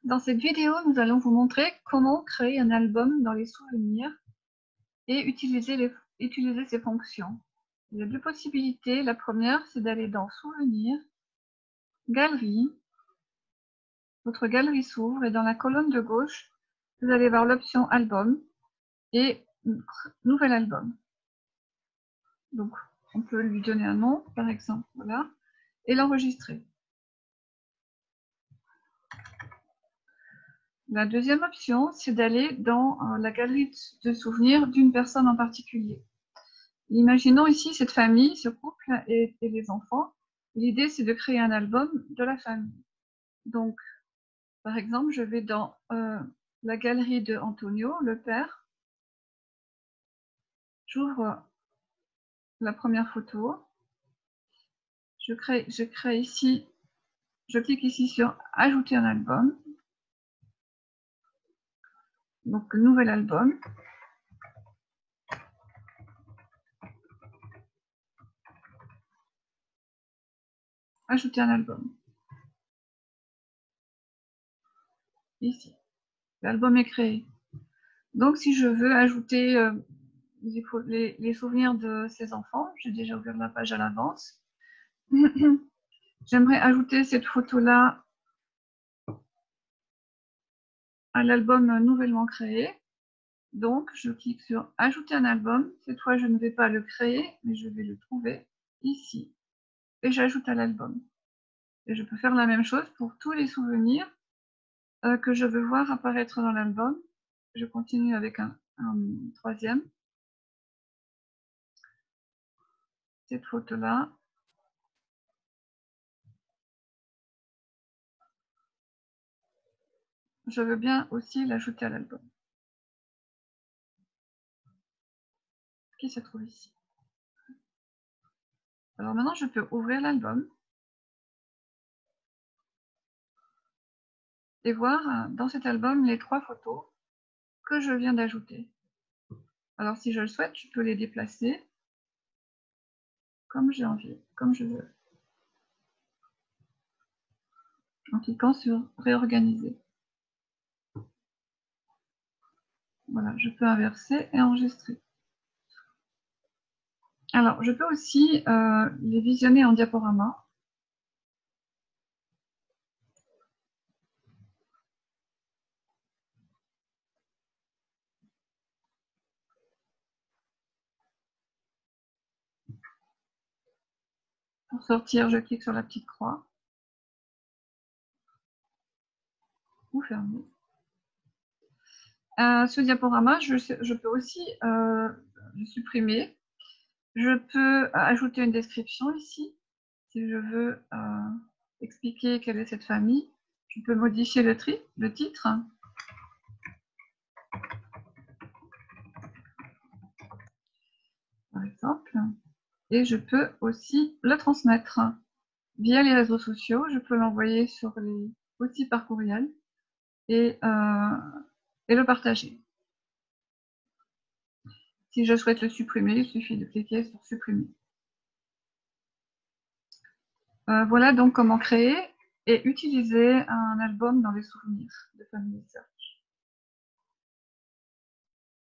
Dans cette vidéo, nous allons vous montrer comment créer un album dans les souvenirs et utiliser ses fonctions. Il y a deux possibilités. La première, c'est d'aller dans Souvenirs, Galerie. Votre galerie s'ouvre et dans la colonne de gauche, vous allez voir l'option Album et Nouvel album. Donc, on peut lui donner un nom, par exemple, voilà, et l'enregistrer. La deuxième option, c'est d'aller dans la galerie de souvenirs d'une personne en particulier. Imaginons ici cette famille, ce couple et les enfants. L'idée, c'est de créer un album de la famille. Donc, par exemple, je vais dans la galerie de Antonio, le père. J'ouvre la première photo. Je crée ici, je clique ici sur Ajouter un album. Donc, nouvel album. Ajouter un album. Ici. L'album est créé. Donc, si je veux ajouter les souvenirs de ces enfants, j'ai déjà ouvert la page à l'avance. J'aimerais ajouter cette photo-là à l'album nouvellement créé. Donc, je clique sur Ajouter un album. Cette fois, je ne vais pas le créer, mais je vais le trouver ici. Et j'ajoute à l'album. Et je peux faire la même chose pour tous les souvenirs que je veux voir apparaître dans l'album. Je continue avec un troisième. Cette photo-là. Je veux bien aussi l'ajouter à l'album. Qui se trouve ici. Alors maintenant, je peux ouvrir l'album et voir dans cet album les 3 photos que je viens d'ajouter. Alors si je le souhaite, je peux les déplacer comme j'ai envie, comme je veux, en cliquant sur Réorganiser. Voilà, je peux inverser et enregistrer. Alors, je peux aussi les visionner en diaporama. Pour sortir, je clique sur la petite croix ou fermer. Ce diaporama, je peux aussi le supprimer. Je peux ajouter une description ici. Si je veux expliquer quelle est cette famille, je peux modifier le titre. Par exemple. Et je peux aussi le transmettre via les réseaux sociaux. Je peux l'envoyer aussi par courriel et le partager. Si je souhaite le supprimer, il suffit de cliquer sur Supprimer. Voilà donc comment créer et utiliser un album dans les souvenirs de famille et sœurs.